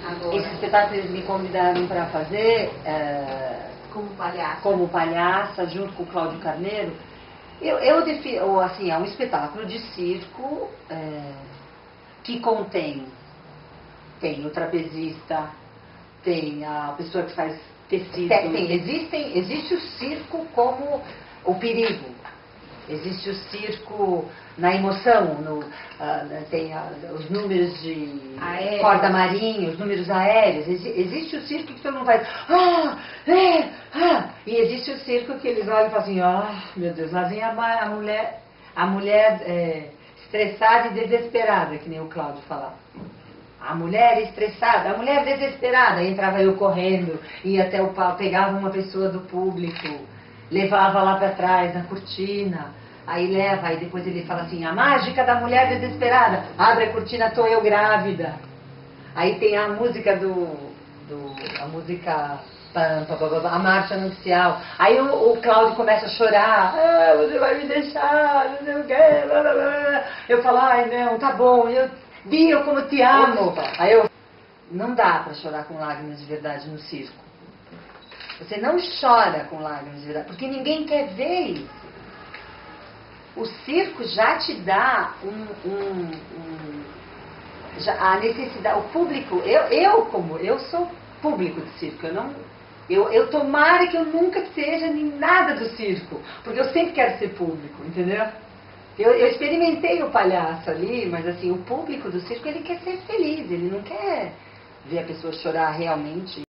agora. Esse espetáculo eles me convidaram para fazer Como palhaça. como palhaça, junto com o Cláudio Carneiro. Eu defino, assim, é um espetáculo de circo que tem o trapezista, tem a pessoa que faz tecido. Existe o circo como o perigo. Existe o circo na emoção, tem os números de corda marinha, os números aéreos. Existe o circo que todo mundo faz, e existe o circo que eles olham e falam assim, meu Deus, lá vem a mulher estressada e desesperada, que nem o Cláudio falava. A mulher estressada, a mulher desesperada, entrava eu correndo, ia até o palco, pegava uma pessoa do público, levava lá para trás, na cortina, aí depois ele fala assim, a mágica da mulher desesperada, abre a cortina, tô eu grávida. Aí tem a música a marcha nupcial. Aí o Cláudio começa a chorar, você vai me deixar, não sei o quê, blá, blá, blá. Eu falo, ai não, tá bom, Bia, eu como te amo. Aí não dá pra chorar com lágrimas de verdade no circo. Você não chora com lágrimas de verdade, porque ninguém quer ver isso. O circo já te dá a necessidade, o público, eu sou público de circo, eu tomara que eu nunca seja nem nada do circo, porque eu sempre quero ser público, entendeu? Eu experimentei o palhaço ali, mas assim, o público do circo, ele quer ser feliz, ele não quer ver a pessoa chorar realmente.